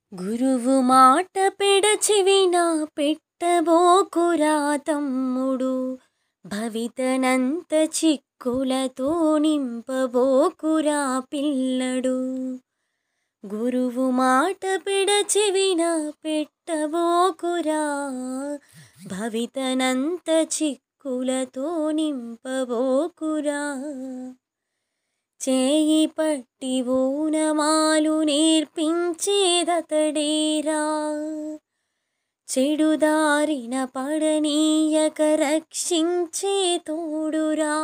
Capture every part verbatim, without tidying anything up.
గురువు మాట పెడచెవిన పెట్టబోకురా తమ్ముడు, భవితనంత చిక్కులతో నింపబోకురా పిల్లడు. గురువు మాట పెడచెవిన పెట్టబోకురా, భవితనంత చిక్కులతో నింపబోకురా. చేయి పట్టి ఓనమాలు నేర్పించేదతడేరా, చెడుదారిన పడనీయక రక్షించే తోడురా.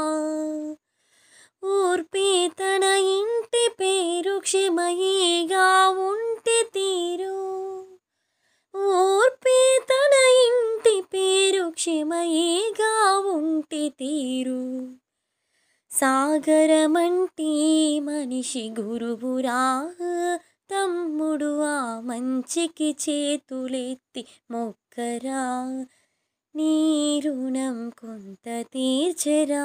ఓర్పే తన ఇంటి పేరు క్షమయేగా ఉంటే తీరు, ఓర్పే తన ఇంటి పేరు క్షమయేగా ఉంటే తీరు. సాగరమంటి మనిషి గురువురా తమ్ముడు, ఆ మంచికి చేతులెత్తి మొక్కరా, నీ రుణం కొంత తీర్చెరా.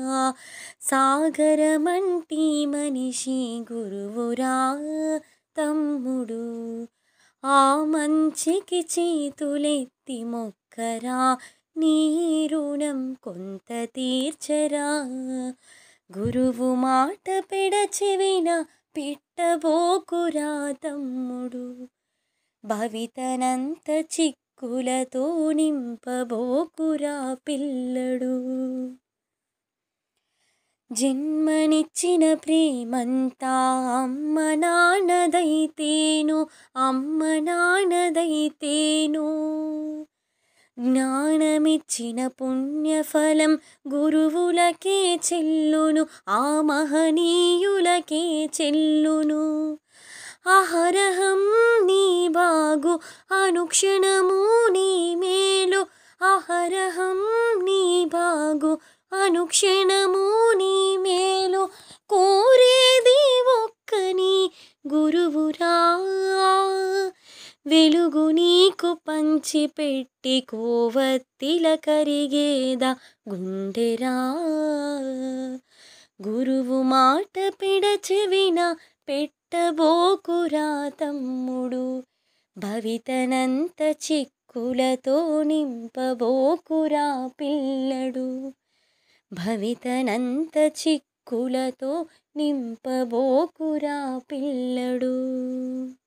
సాగరమంటి మనిషి గురువురా తమ్ముడు, ఆ మంచికి చేతులెత్తి మొక్కరా, నీ రుణం కొంత తీర్చరా. గురువు మాట పెడచెవిన పెట్టబోకురా తమ్ముడు, భవితనంత చిక్కులతో నింపబోకురా పిల్లడు. జన్మనిచ్చిన ప్రేమంతా అమ్మ నాన్నదైతేను, అమ్మ నాన్నదైతేను. జ్ఞానమిచ్చిన పుణ్యఫలం గురువులకే చెల్లును, ఆ మహనీయులకే చెల్లును. అహరహం నీ బాగు అనుక్షణము నీ మేలు, అహరహం నీ బాగు అనుక్షణము నీ మేలు. కోరేది ఒక్కని గురువురా, వెలుగు నీకు పంచిపెట్టి కోవత్తిల కరిగేదా గుండెరా. గురువు మాట పెడచెవిన పెట్టబోకురా తమ్ముడు, భవితనంత చిక్కులతో నింపబోకురా పిల్లడు. భవితనంత చిక్కులతో నింపబోకురా పిల్లడు.